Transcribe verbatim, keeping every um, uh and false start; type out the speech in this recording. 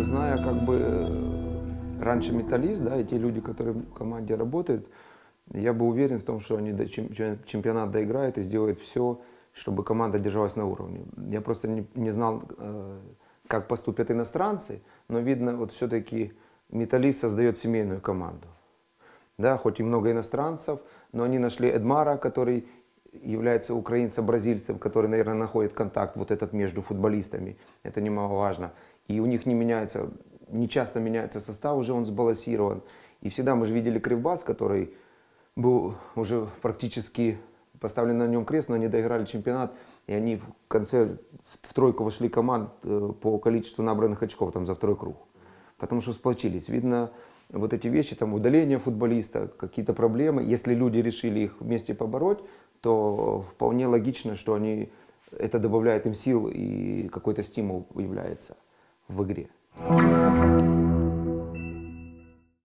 зная как бы э, раньше «Металлист», да, и те люди, которые в команде работают, я бы уверен в том, что они до чем- чемпионат доиграют и сделают все, чтобы команда держалась на уровне. Я просто не, не знал, э, как поступят иностранцы, но видно, вот все-таки «Металлист» создает семейную команду. Да, хоть и много иностранцев, но они нашли Эдмара, который является украинцем-бразильцем, который, наверное, находит контакт вот этот между футболистами. Это немаловажно. И у них не меняется, не часто меняется состав, уже он сбалансирован. И всегда мы же видели Кривбас, который был уже практически поставлен на нем крест, но они доиграли чемпионат, и они в конце в тройку вошли команд по количеству набранных очков там за второй круг. Потому что сплочились. Видно, вот эти вещи, там удаление футболиста, какие-то проблемы, если люди решили их вместе побороть, то вполне логично, что они, это добавляет им сил и какой-то стимул появляется в игре.